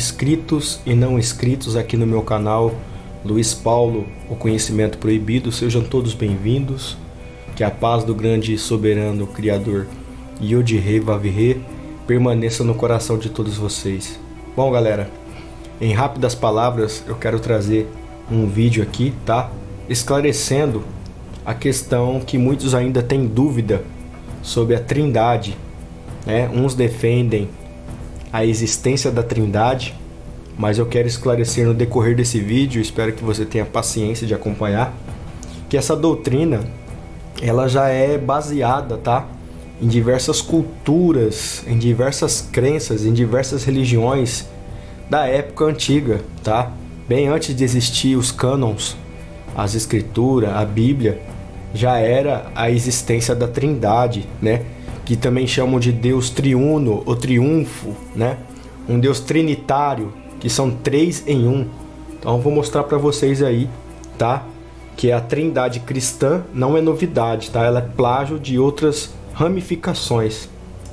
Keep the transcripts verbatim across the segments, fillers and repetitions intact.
inscritos e não inscritos aqui no meu canal Luiz Paulo, o Conhecimento Proibido. Sejam todos bem-vindos. Que a paz do grande e soberano Criador Yod-He Vav-He permaneça no coração de todos vocês. Bom, galera, em rápidas palavras eu quero trazer um vídeo aqui, tá? Esclarecendo a questão que muitos ainda têm dúvida sobre a Trindade, né? Uns defendem a existência da Trindade, mas eu quero esclarecer no decorrer desse vídeo, espero que você tenha paciência de acompanhar, que essa doutrina ela já é baseada, tá, em diversas culturas, em diversas crenças, em diversas religiões da época antiga, tá? Bem antes de existir os cânons, as escrituras, a Bíblia, já era a existência da Trindade, né? Que também chamam de Deus triuno ou triunfo, né? Um Deus trinitário, que são três em um. Então eu vou mostrar para vocês aí, tá? Que a Trindade cristã não é novidade, tá? Ela é plágio de outras ramificações.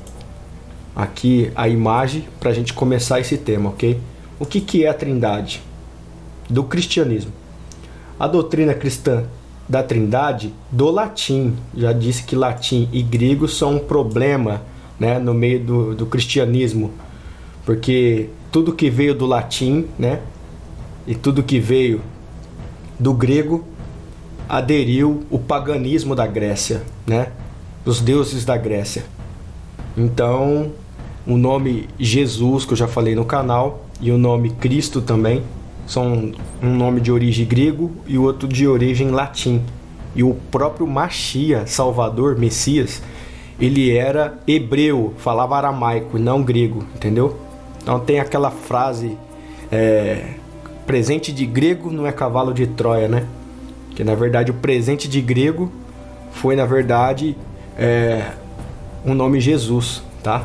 Aqui a imagem para a gente começar esse tema, ok? O que que é a Trindade do cristianismo? A doutrina cristã da Trindade do latim, já disse que latim e grego são um problema, né, no meio do, do cristianismo, porque tudo que veio do latim, né, e tudo que veio do grego aderiu o paganismo da Grécia, né, os deuses da Grécia. Então o nome Jesus, que eu já falei no canal, e o nome Cristo também são um nome de origem grego e o outro de origem latim. E o próprio Mashiach, Salvador, Messias, ele era hebreu, falava aramaico, não grego, entendeu? Então tem aquela frase, é, presente de grego não é cavalo de Troia, né? Que na verdade o presente de grego foi na verdade é, o nome Jesus, tá?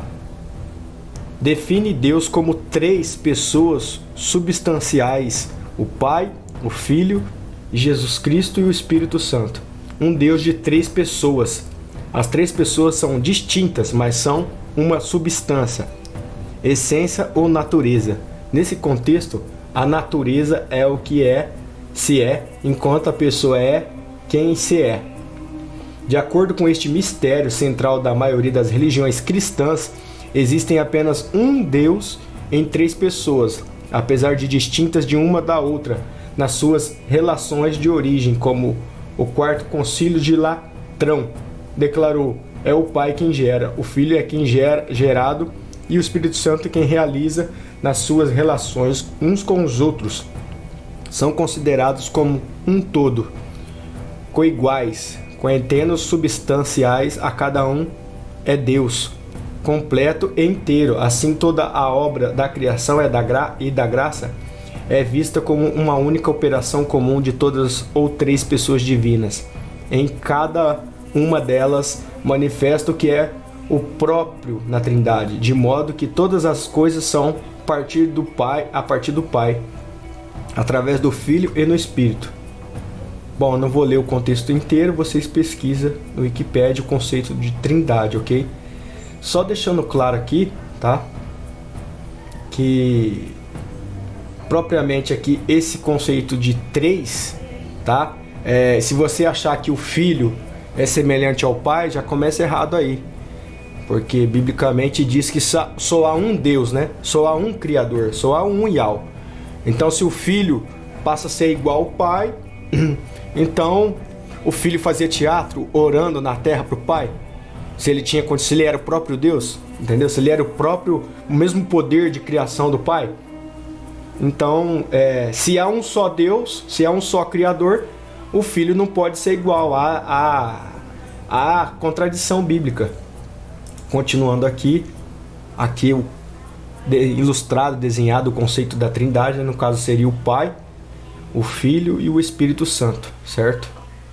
Define Deus como três pessoas substanciais: o Pai, o Filho, Jesus Cristo e o Espírito Santo. Um Deus de três pessoas. As três pessoas são distintas, mas são uma substância, essência ou natureza. Nesse contexto, a natureza é o que é, se é, enquanto a pessoa é quem se é. De acordo com este mistério central da maioria das religiões cristãs, existem apenas um Deus em três pessoas, apesar de distintas de uma da outra nas suas relações de origem, como o Quarto Concílio de Latrão declarou: é o Pai quem gera, o Filho é quem gera, gerado, e o Espírito Santo é quem realiza nas suas relações uns com os outros. São considerados como um todo, coiguais, coeternos substanciais, a cada um é Deus completo e inteiro. Assim, toda a obra da criação é da gra e da graça é vista como uma única operação comum de todas ou três pessoas divinas. Em cada uma delas manifesta o que é o próprio na Trindade, de modo que todas as coisas são a partir do Pai, a partir do Pai, através do Filho e no Espírito. Bom, eu não vou ler o contexto inteiro, vocês pesquisam no Wikipedia o conceito de Trindade, ok? Só deixando claro aqui, tá? Que propriamente aqui esse conceito de três, tá? É, se você achar que o Filho é semelhante ao Pai, já começa errado aí. Porque biblicamente diz que só, só há um Deus, né? Só há um Criador, só há um Yahweh. Então se o Filho passa a ser igual ao Pai, então o Filho fazia teatro orando na terra para o Pai? Se ele tinha, se ele era o próprio Deus, entendeu? Se ele era o próprio, o mesmo poder de criação do Pai. Então, é, se há um só Deus, se há um só Criador, o Filho não pode ser igual à a, a contradição bíblica. Continuando aqui, aqui o de, ilustrado, desenhado o conceito da Trindade, no caso seria o Pai, o Filho e o Espírito Santo, certo?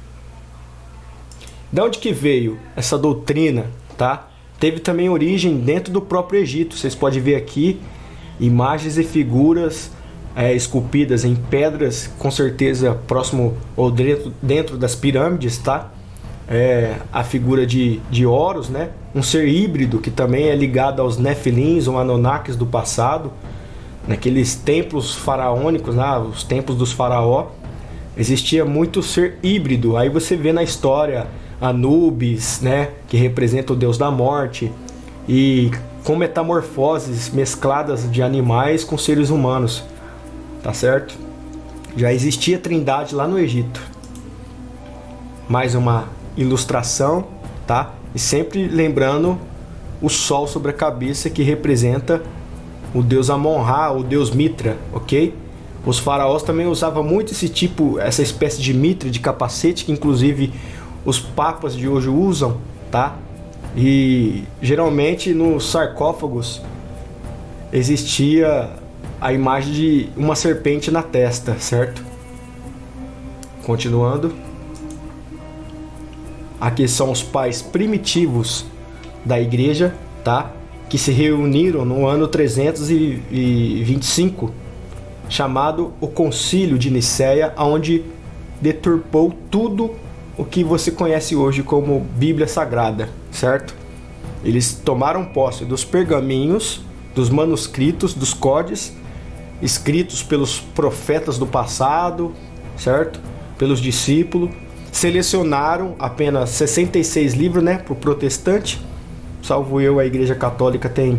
De onde que veio essa doutrina, tá? Teve também origem dentro do próprio Egito. Vocês podem ver aqui imagens e figuras é, esculpidas em pedras, com certeza próximo ou dentro, dentro das pirâmides, tá? É, a figura de, de Horus, né? Um ser híbrido que também é ligado aos Nefilins ou Anunnakis do passado, naqueles templos faraônicos, né, os templos dos faraó, existia muito ser híbrido. Aí você vê na história Anubis, né, que representa o deus da morte, e com metamorfoses mescladas de animais com seres humanos, tá certo? Já existia trindade lá no Egito. Mais uma ilustração, tá? E sempre lembrando o sol sobre a cabeça, que representa o deus Amon-Ra, o deus Mitra, ok? Os faraós também usavam muito esse tipo, essa espécie de mitra, de capacete, que inclusive os papas de hoje usam, tá? E geralmente nos sarcófagos existia a imagem de uma serpente na testa, certo? Continuando. Aqui são os pais primitivos da igreja, tá? Que se reuniram no ano trezentos e vinte e cinco, chamado o Concílio de Nicéia, onde deturpou tudo o que você conhece hoje como Bíblia Sagrada, certo? Eles tomaram posse dos pergaminhos, dos manuscritos, dos códices, escritos pelos profetas do passado, certo? Pelos discípulos. Selecionaram apenas sessenta e seis livros, né, para o protestante. Salvo eu, a Igreja Católica tem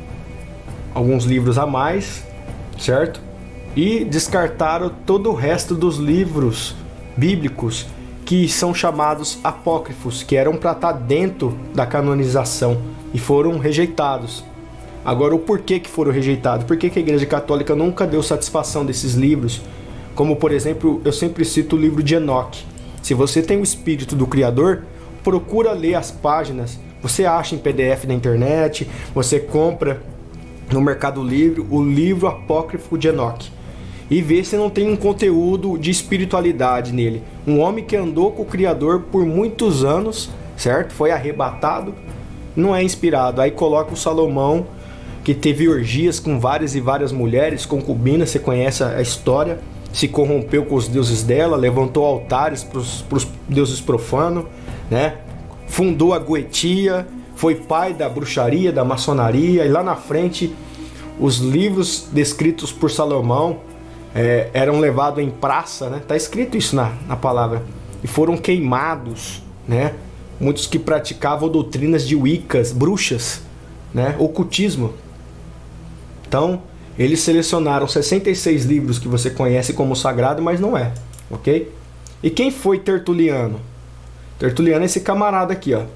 alguns livros a mais, certo? E descartaram todo o resto dos livros bíblicos, que são chamados apócrifos, que eram para estar dentro da canonização, e foram rejeitados. Agora, o porquê que foram rejeitados? Por que que a Igreja Católica nunca deu satisfação desses livros? Como, por exemplo, eu sempre cito o livro de Enoque. Se você tem o Espírito do Criador, procura ler as páginas. Você acha em P D F na internet, você compra no Mercado Livre o livro apócrifo de Enoque, e vê se não tem um conteúdo de espiritualidade nele. Um homem que andou com o Criador por muitos anos, certo? Foi arrebatado, não é inspirado. Aí coloca o Salomão, que teve orgias com várias e várias mulheres, concubinas, você conhece a história, se corrompeu com os deuses dela, levantou altares para os deuses profanos, né? Fundou a Goetia, foi pai da bruxaria, da maçonaria, e lá na frente os livros descritos por Salomão é, eram levados em praça, né? Tá escrito isso na, na palavra, e foram queimados, né? Muitos que praticavam doutrinas de wiccas, bruxas, né? Ocultismo. Então, eles selecionaram sessenta e seis livros que você conhece como sagrado, mas não é, ok? E quem foi Tertuliano? Tertuliano é esse camarada aqui, ó.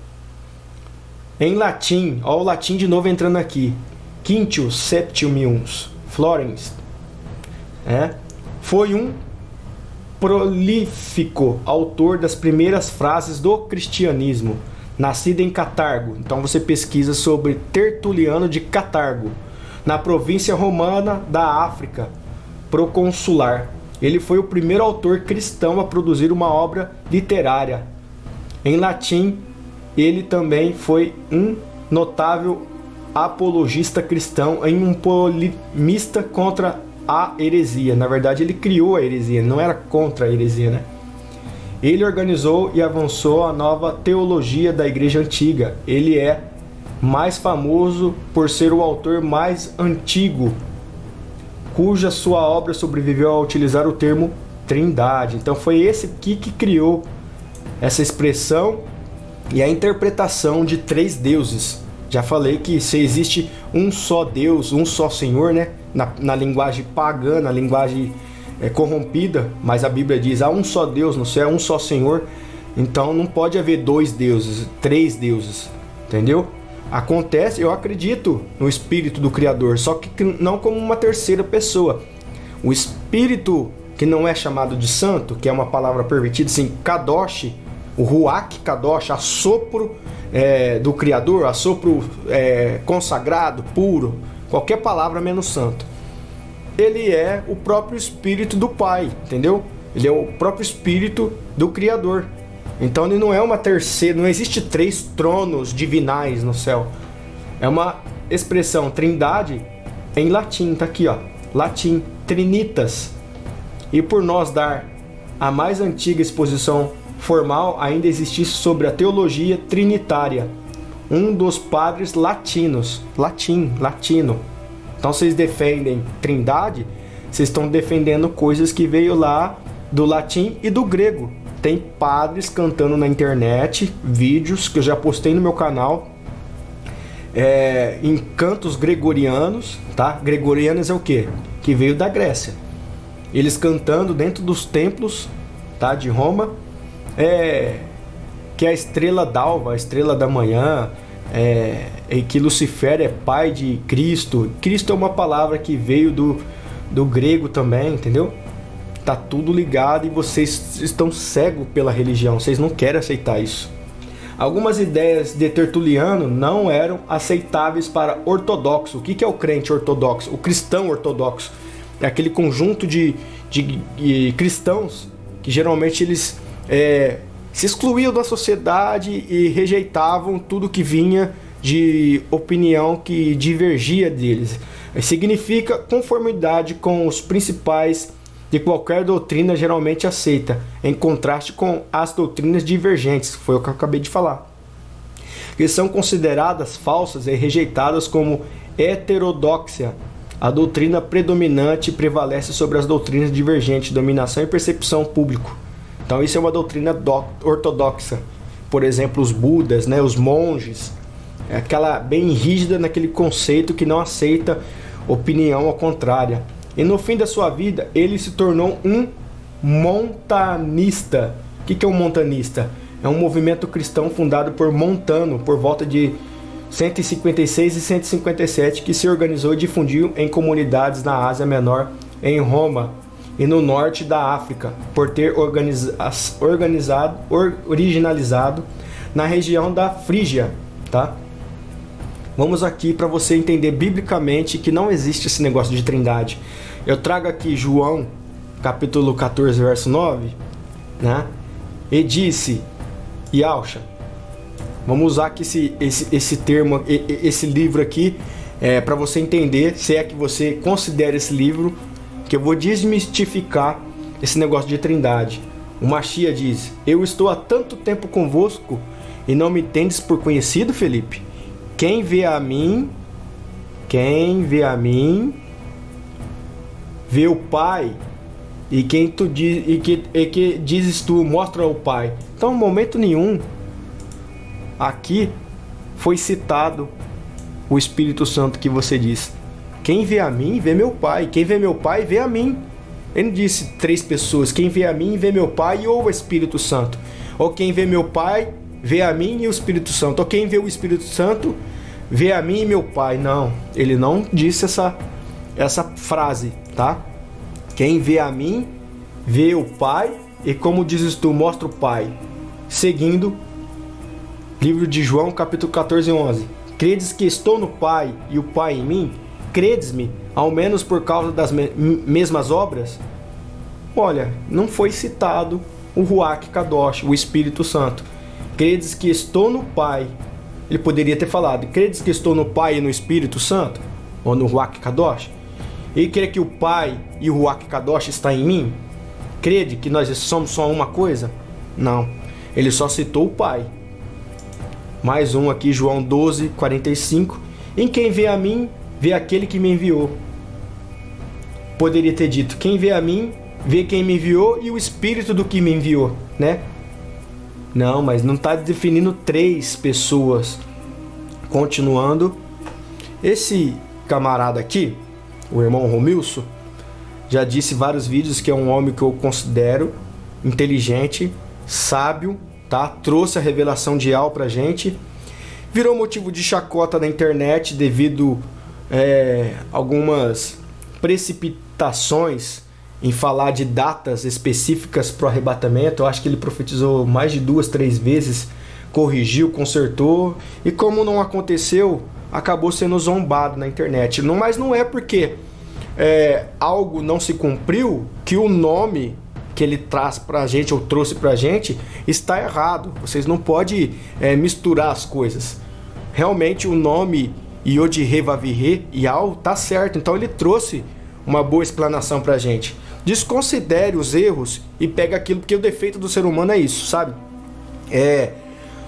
Em latim, ó o latim de novo entrando aqui. Quintius Septimius Florens. É, foi um prolífico autor das primeiras frases do cristianismo, nascido em Catargo. Então você pesquisa sobre Tertuliano de Catargo, na província romana da África proconsular. Ele foi o primeiro autor cristão a produzir uma obra literária em latim. Ele também foi um notável apologista cristão e um polemista contra a heresia. Na verdade, ele criou a heresia, não era contra a heresia, né? Ele organizou e avançou a nova teologia da Igreja Antiga. Ele é mais famoso por ser o autor mais antigo, cuja sua obra sobreviveu a utilizar o termo trindade. Então foi esse aqui que criou essa expressão e a interpretação de três deuses. Já falei que se existe um só Deus, um só Senhor, né? Na, na linguagem pagã, na linguagem é, corrompida, mas a Bíblia diz, há um só Deus no céu, um só Senhor. Então não pode haver dois deuses, três deuses, entendeu? Acontece, eu acredito no Espírito do Criador, só que não como uma terceira pessoa. O Espírito, que não é chamado de santo, que é uma palavra pervertida, assim, Kadosh, o Ruach Kadosh, assopro é, do Criador, assopro é, consagrado, puro, qualquer palavra menos santo. Ele é o próprio Espírito do Pai, entendeu? Ele é o próprio Espírito do Criador. Então ele não é uma terceira, não existe três tronos divinais no céu. É uma expressão trindade em latim, tá aqui ó, latim, trinitas. E por nós dar a mais antiga exposição formal, ainda existisse sobre a teologia trinitária, um dos padres latinos, latim, latino, Então vocês defendem trindade, vocês estão defendendo coisas que veio lá do latim e do grego. Tem padres cantando na internet, vídeos que eu já postei no meu canal, é, em cantos gregorianos, tá? Gregorianos é o quê? Que veio da Grécia. Eles cantando dentro dos templos, tá? De Roma, é, que a estrela d'alva, a estrela da manhã, é, e que Lucifer é pai de Cristo. Cristo é uma palavra que veio do, do grego também, entendeu? Tá tudo ligado e vocês estão cegos pela religião, vocês não querem aceitar isso. Algumas ideias de Tertuliano não eram aceitáveis para ortodoxo. O que que é o crente ortodoxo? O cristão ortodoxo é aquele conjunto de, de, de cristãos que geralmente eles é, se excluíam da sociedade e rejeitavam tudo que vinha de opinião que divergia deles. Significa conformidade com os principais de qualquer doutrina geralmente aceita, em contraste com as doutrinas divergentes, foi o que eu acabei de falar, que são consideradas falsas e rejeitadas como heterodoxia. A doutrina predominante prevalece sobre as doutrinas divergentes, dominação e percepção público. Então isso é uma doutrina ortodoxa. Por exemplo, os budas, né, os monges, é aquela bem rígida naquele conceito que não aceita opinião ao contrária. E no fim da sua vida, ele se tornou um montanista. O que é um montanista? É um movimento cristão fundado por Montano, por volta de cento e cinquenta e seis e cento e cinquenta e sete, que se organizou e difundiu em comunidades na Ásia Menor, em Roma e no norte da África, por ter organiza organizado, or originalizado na região da Frígia, tá? Vamos aqui para você entender biblicamente que não existe esse negócio de trindade. Eu trago aqui João, capítulo quatorze, verso nove, né? E disse, Yalcha, vamos usar aqui esse, esse, esse termo, esse livro aqui, é, para você entender, se é que você considera esse livro, que eu vou desmistificar esse negócio de trindade. O Machia diz, eu estou há tanto tempo convosco e não me tendes por conhecido, Felipe? Quem vê a mim, quem vê a mim, vê o Pai, e quem tu diz, e que, e que dizes tu, mostra o Pai. Então, em momento nenhum, aqui foi citado o Espírito Santo que você diz. Quem vê a mim, vê meu Pai. Quem vê meu Pai, vê a mim. Ele não disse três pessoas. Quem vê a mim, vê meu Pai ou o Espírito Santo. Ou quem vê meu Pai, vê a mim e o Espírito Santo. Ou quem vê o Espírito Santo, vê a mim e meu Pai. Não, ele não disse essa, essa frase, tá? Quem vê a mim, vê o Pai, e como dizes tu, mostra o Pai. Seguindo, livro de João, capítulo quatorze, onze. Credes que estou no Pai e o Pai em mim? Credes-me, ao menos por causa das me mesmas obras? Olha, não foi citado o Ruach Kadosh, o Espírito Santo. Credes que estou no Pai. Ele poderia ter falado, credes que estou no Pai e no Espírito Santo? Ou no Ruach Kadosh? E crê que o Pai e o Ruach Kadosh está em mim? Crede que nós somos só uma coisa? Não. Ele só citou o Pai. Mais um aqui, João doze, quarenta e cinco. Em quem vê a mim, vê aquele que me enviou. Poderia ter dito, quem vê a mim, vê quem me enviou e o Espírito do que me enviou, né? Não, mas não está definindo três pessoas. Continuando, esse camarada aqui, o irmão Romilson, já disse em vários vídeos que é um homem que eu considero inteligente, sábio, tá? Trouxe a revelação de Al pra gente. Virou motivo de chacota na internet devido é, algumas precipitações em falar de datas específicas para o arrebatamento. Eu acho que ele profetizou mais de duas, três vezes, corrigiu, consertou, e como não aconteceu, acabou sendo zombado na internet. Não, mas não é porque é, algo não se cumpriu que o nome que ele traz pra gente, ou trouxe pra gente, está errado. Vocês não podem é, misturar as coisas. Realmente o nome Yod-Heh-Vav-Heh, Yal, tá certo. Então ele trouxe uma boa explanação pra gente. Desconsidere os erros e pega aquilo, porque o defeito do ser humano é isso, sabe? É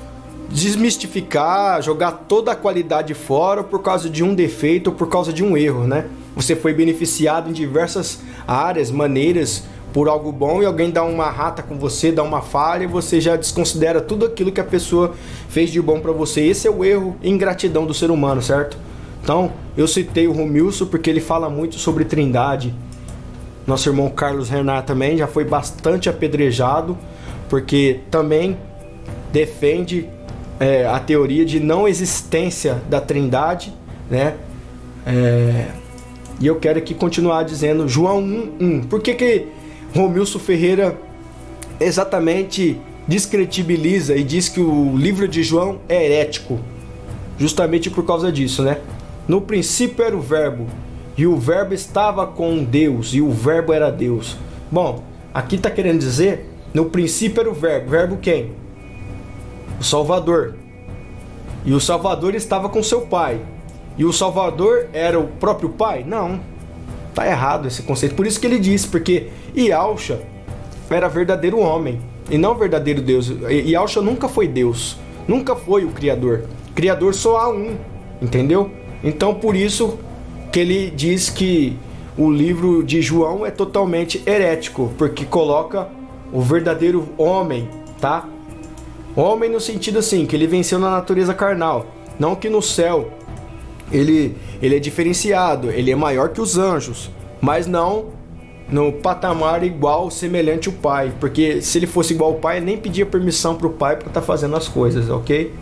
desmistificar, jogar toda a qualidade fora por causa de um defeito ou por causa de um erro, né? Você foi beneficiado em diversas áreas, maneiras, por algo bom, e alguém dá uma rata com você, dá uma falha, e você já desconsidera tudo aquilo que a pessoa fez de bom para você. Esse é o erro e ingratidão do ser humano, certo? Então, eu citei o Romilson porque ele fala muito sobre trindade. Nosso irmão Carlos Renan também já foi bastante apedrejado, porque também defende é, a teoria de não existência da trindade, né? É, e eu quero aqui continuar dizendo João um, um. Por que que Romilson Ferreira exatamente descredibiliza e diz que o livro de João é herético? Justamente por causa disso, né? No princípio era o verbo, e o verbo estava com Deus, e o verbo era Deus. Bom, aqui está querendo dizer, no princípio era o verbo. Verbo quem? O Salvador. E o Salvador estava com seu pai. E o Salvador era o próprio pai? Não. Tá errado esse conceito. Por isso que ele disse, porque Yahshua era verdadeiro homem e não verdadeiro Deus. Yahshua nunca foi Deus, nunca foi o Criador. Criador só há um, entendeu? Então por isso que ele diz que o livro de João é totalmente herético, porque coloca o verdadeiro homem, tá? Homem no sentido assim, que ele venceu na natureza carnal, não que no céu ele, ele é diferenciado, ele é maior que os anjos, mas não no patamar igual, semelhante ao pai, porque se ele fosse igual ao pai, ele nem pedia permissão para o pai para estar fazendo as coisas, ok?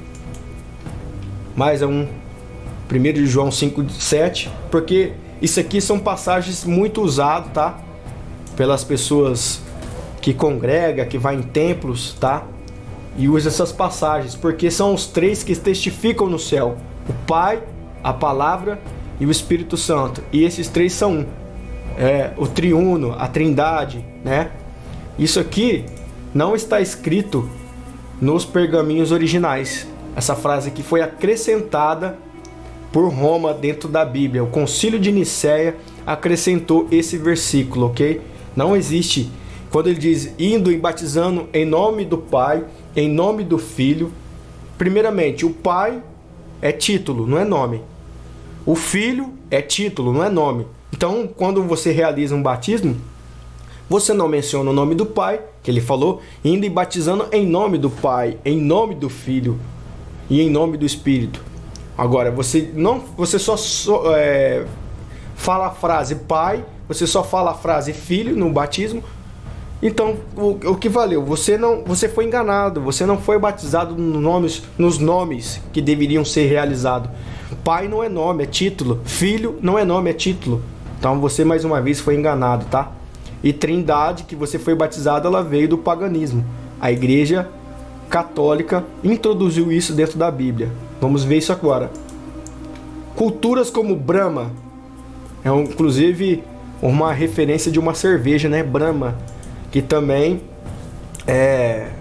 Mais um, primeiro de João cinco, sete, porque isso aqui são passagens muito usadas, tá? Pelas pessoas que congregam, que vai em templos, tá? E usa essas passagens, porque são os três que testificam no céu: o Pai, a Palavra e o Espírito Santo. E esses três são um. É, o triuno, a trindade, né? Isso aqui não está escrito nos pergaminhos originais. Essa frase aqui foi acrescentada por Roma dentro da Bíblia. O Concílio de Nicéia acrescentou esse versículo, ok? Não existe. Quando ele diz indo e batizando em nome do Pai, em nome do Filho, primeiramente, o Pai é título, não é nome. O Filho é título, não é nome. Então, quando você realiza um batismo, você não menciona o nome do Pai, que ele falou, indo e batizando em nome do Pai, em nome do Filho e em nome do Espírito. Agora, você não, você só, só é, fala a frase Pai, você só fala a frase Filho no batismo. Então, o, o que valeu? Você não, você foi enganado, você não foi batizado no nomes, nos nomes que deveriam ser realizados. Pai não é nome, é título. Filho não é nome, é título. Então você mais uma vez foi enganado, tá? E trindade, que você foi batizado, ela veio do paganismo. A igreja católica introduziu isso dentro da Bíblia. Vamos ver isso agora. Culturas como Brahma, é um, inclusive uma referência de uma cerveja, né? Brahma, que também é...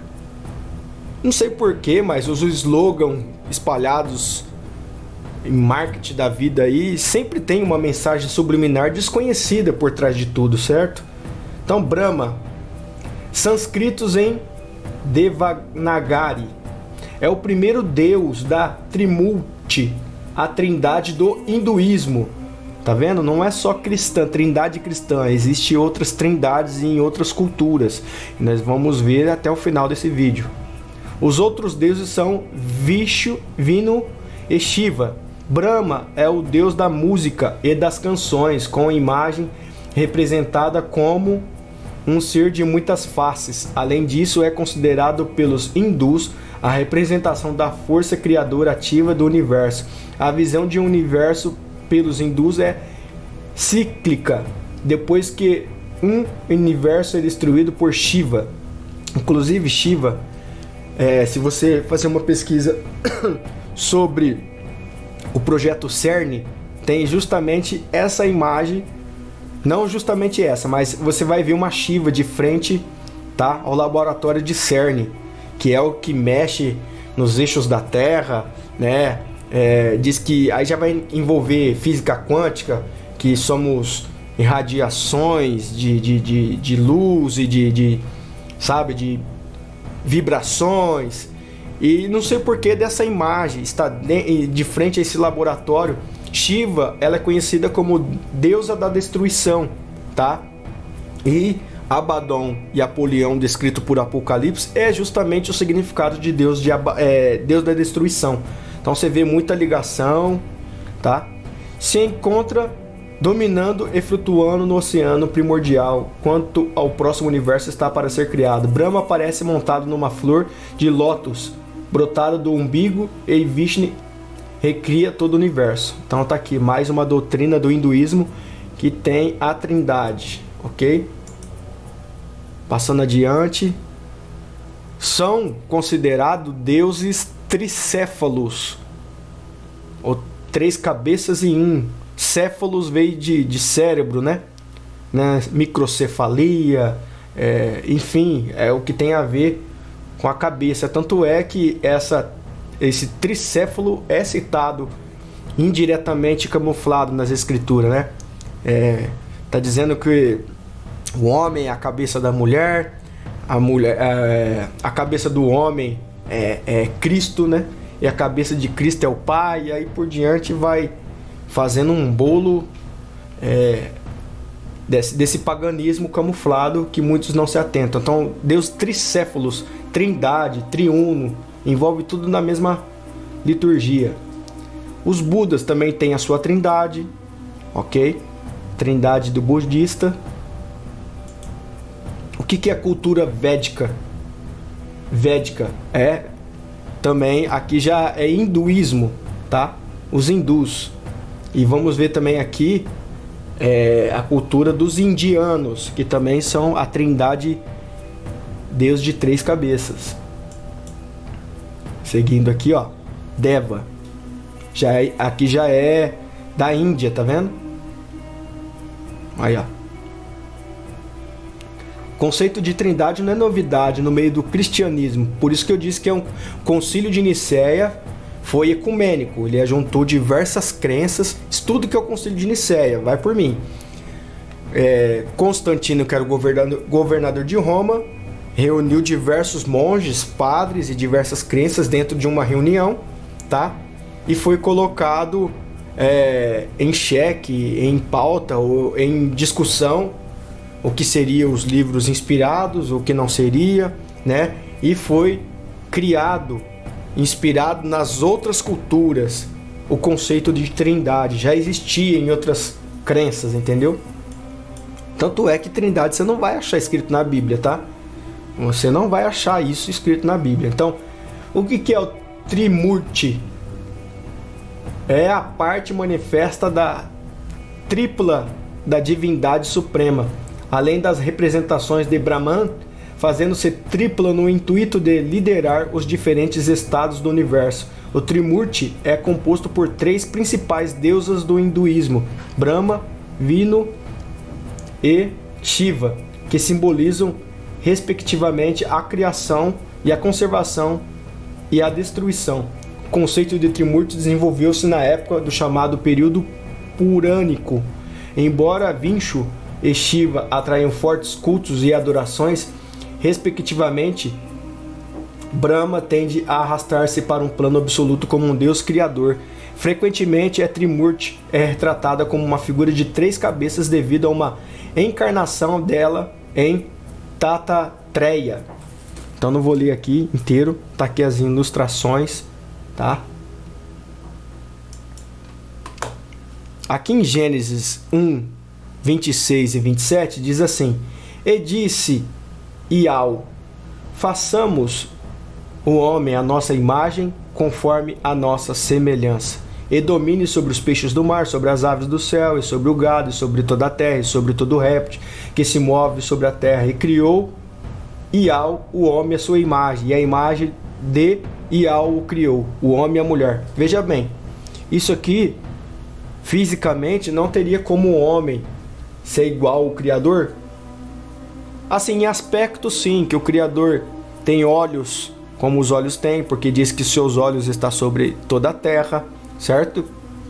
não sei porquê, mas os slogans espalhados em marketing da vida aí sempre tem uma mensagem subliminar desconhecida por trás de tudo, certo? Então, Brahma, sânscritos em Devanagari, é o primeiro deus da Trimurti, a trindade do hinduísmo. Tá vendo? Não é só cristã, trindade cristã, existem outras trindades em outras culturas. E nós vamos ver até o final desse vídeo. Os outros deuses são Vishnu, Vinu e Shiva. Brahma é o deus da música e das canções, com a imagem representada como um ser de muitas faces. Além disso, é considerado pelos hindus a representação da força criadora ativa do universo. A visão de um universo pelos hindus é cíclica, depois que um universo é destruído por Shiva. Inclusive Shiva, é, se você fazer uma pesquisa sobre o projeto CERN, tem justamente essa imagem, não justamente essa, mas você vai ver uma Shiva de frente, tá, ao laboratório de CERN, que é o que mexe nos eixos da Terra, né? É, diz que aí já vai envolver física quântica, que somos irradiações de, de, de, de luz e de, de, sabe, de vibrações. E não sei porquê dessa imagem está de, de frente a esse laboratório. Shiva, ela é conhecida como deusa da destruição, tá? E Abaddon e Apolião, descrito por Apocalipse, é justamente o significado de Deus, de, é, Deus da destruição. Então você vê muita ligação, tá? Se encontra dominando e flutuando no oceano primordial, quanto ao próximo universo está para ser criado. Brahma aparece montado numa flor de lótus, brotado do umbigo, e Vishnu recria todo o universo. Então tá aqui mais uma doutrina do hinduísmo que tem a trindade, ok? Passando adiante, são considerados deuses tricéfalos, ou três cabeças em um. Céfalos veio de, de cérebro, né? né? Microcefalia, é, enfim, é o que tem a ver com a cabeça. Tanto é que essa, esse tricéfalo é citado indiretamente, camuflado nas escrituras, né? É, tá dizendo que o homem é a cabeça da mulher, a mulher, é, a cabeça do homem é, é Cristo, né? E a cabeça de Cristo é o Pai, e aí por diante vai fazendo um bolo é, desse, desse paganismo camuflado que muitos não se atentam. Então, Deus tricéfalos, trindade, triuno, envolve tudo na mesma liturgia. Os Budas também têm a sua trindade, ok? Trindade do budista. O que, que é cultura védica? Védica é também, aqui já é hinduísmo, tá? Os hindus. E vamos ver também aqui é, a cultura dos indianos, que também são a trindade, Deus de três cabeças. Seguindo aqui, ó, Deva. Já é, aqui já é da Índia, tá vendo? Aí, ó. Conceito de trindade não é novidade no meio do cristianismo. Por isso que eu disse que é um concílio de Nicéia. Foi ecumênico, ele juntou diversas crenças. Estudo que é o Concílio de Nicéia, vai por mim. É, Constantino, que era o governador, governador de Roma, reuniu diversos monges, padres e diversas crenças dentro de uma reunião, tá? E foi colocado é, em xeque, em pauta ou em discussão o que seriam os livros inspirados, o que não seria, né? E foi criado, inspirado nas outras culturas, o conceito de trindade. Já existia em outras crenças, entendeu? Tanto é que trindade você não vai achar escrito na Bíblia, tá? Você não vai achar isso escrito na Bíblia. Então, o que que é o Trimurti? É a parte manifesta da tripla da divindade suprema, além das representações de Brahman, fazendo-se tripla no intuito de liderar os diferentes estados do universo. O Trimurti é composto por três principais deusas do hinduísmo: Brahma, Vishnu e Shiva, que simbolizam respectivamente a criação e a conservação e a destruição. O conceito de Trimurti desenvolveu-se na época do chamado período purânico. Embora Vishnu e Shiva atraiam fortes cultos e adorações, respectivamente, Brahma tende a arrastar-se para um plano absoluto como um deus criador. Frequentemente, a Trimurti é retratada como uma figura de três cabeças devido a uma encarnação dela em Tattatreya. Então não vou ler aqui inteiro, tá aqui as ilustrações, tá? Aqui em Gênesis um, vinte e seis e vinte e sete diz assim: E disse Iau: façamos o homem à nossa imagem, conforme a nossa semelhança, e domine sobre os peixes do mar, sobre as aves do céu, e sobre o gado, e sobre toda a terra, e sobre todo o réptil que se move sobre a terra. E criou Iau o homem à sua imagem, e a imagem de Iau o criou, o homem e a mulher. Veja bem, isso aqui fisicamente não teria como o homem ser igual ao Criador. Assim, em aspecto sim, que o Criador tem olhos como os olhos têm, porque diz que seus olhos estão sobre toda a terra, certo?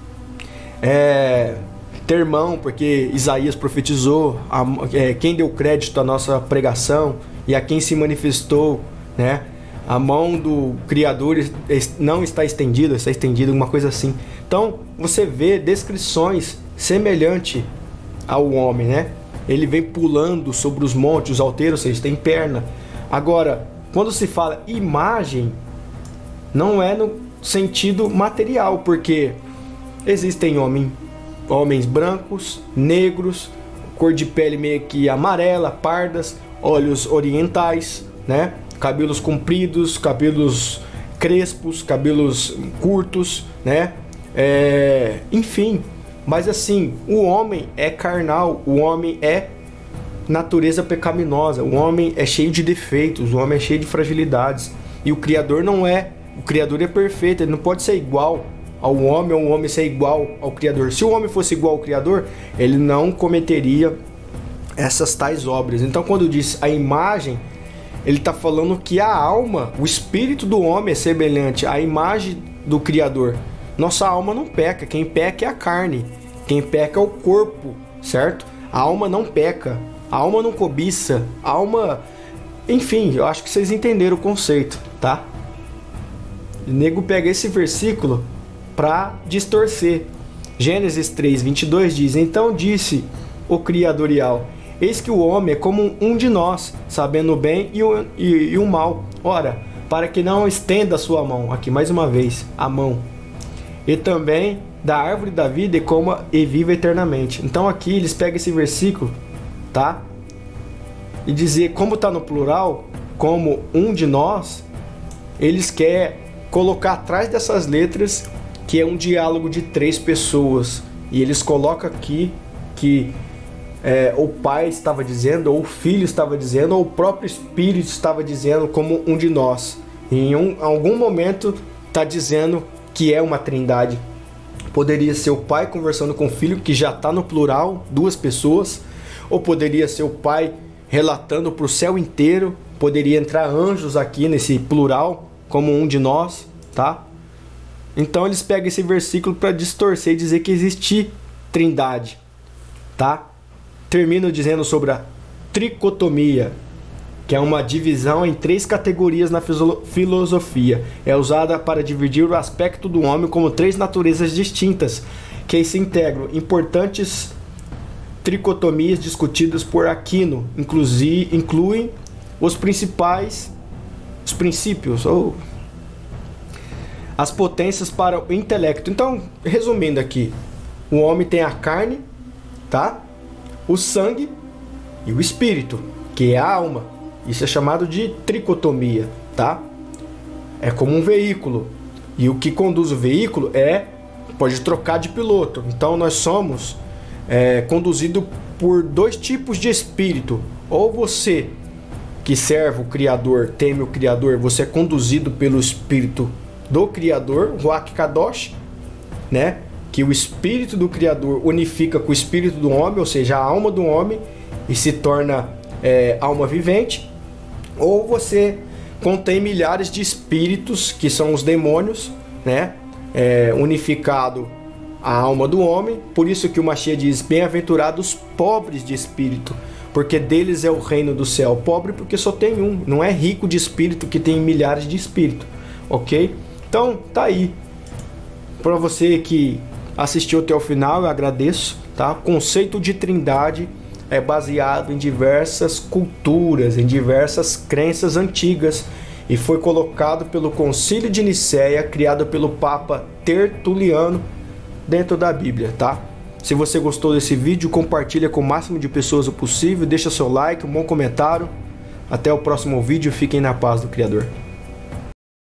É, ter mão, porque Isaías profetizou, a, é, quem deu crédito à nossa pregação e a quem se manifestou, né, a mão do Criador não está estendida, está estendida, alguma coisa assim. Então, você vê descrições semelhantes ao homem, né? Ele vem pulando sobre os montes, os alteiros, ou seja, tem perna. Agora, quando se fala imagem, não é no sentido material, porque existem homem, homens brancos, negros, cor de pele meio que amarela, pardas, olhos orientais, né? Cabelos compridos, cabelos crespos, cabelos curtos, né? É, enfim, mas assim, o homem é carnal, o homem é natureza pecaminosa, o homem é cheio de defeitos, o homem é cheio de fragilidades, e o Criador não é. O Criador é perfeito, ele não pode ser igual ao homem, ou o homem ser igual ao Criador. Se o homem fosse igual ao Criador, ele não cometeria essas tais obras. Então, quando diz a imagem, ele está falando que a alma, o espírito do homem é semelhante à imagem do Criador. Nossa alma não peca, quem peca é a carne, quem peca é o corpo, certo? A alma não peca, a alma não cobiça, a alma... Enfim, eu acho que vocês entenderam o conceito, tá? O nego pega esse versículo para distorcer. Gênesis três, vinte e dois diz: então disse o Criadorial, eis que o homem é como um de nós, sabendo o bem e o, e, e o mal. Ora, para que não estenda a sua mão, aqui mais uma vez, a mão, e também da árvore da vida e coma e viva eternamente. Então aqui eles pegam esse versículo, tá? E dizer, como está no plural, como um de nós, eles querem colocar atrás dessas letras que é um diálogo de três pessoas, e eles colocam aqui que é, o pai estava dizendo, ou o filho estava dizendo, ou o próprio Espírito estava dizendo como um de nós. E em um, algum momento está dizendo que é uma trindade. Poderia ser o pai conversando com o filho, que já está no plural, duas pessoas, ou poderia ser o pai relatando para o céu inteiro, poderia entrar anjos aqui nesse plural, como um de nós, tá? Então eles pegam esse versículo para distorcer e dizer que existe trindade, tá? Termino dizendo sobre a tricotomia, que é uma divisão em três categorias na filosofia. É usada para dividir o aspecto do homem como três naturezas distintas, que se integram. Importantes tricotomias discutidas por Aquino inclusive, incluem os principais os princípios ou as potências para o intelecto. Então, resumindo aqui, o homem tem a carne, tá? O sangue e o espírito, que é a alma. Isso é chamado de tricotomia, tá? É como um veículo, e o que conduz o veículo é pode trocar de piloto. Então nós somos é, conduzidos por dois tipos de espírito. Ou você que serve o Criador, teme o Criador, você é conduzido pelo Espírito do Criador, Ruach Kadosh, né? Que o Espírito do Criador unifica com o Espírito do homem, ou seja, a alma do homem, e se torna é, alma vivente. Ou você contém milhares de espíritos, que são os demônios, né? É, unificado a alma do homem. Por isso que o Mashiach diz, bem-aventurados pobres de espírito, porque deles é o reino do céu. Pobre porque só tem um, não é rico de espírito que tem milhares de espíritos, ok? Então tá aí, para você que assistiu até o final, eu agradeço, tá? O conceito de trindade é baseado em diversas culturas, em diversas crenças antigas, e foi colocado pelo Concílio de Nicéia, criado pelo Papa Tertuliano, dentro da Bíblia, tá? Se você gostou desse vídeo, compartilha com o máximo de pessoas possível, deixa seu like, um bom comentário. Até o próximo vídeo, fiquem na paz do Criador.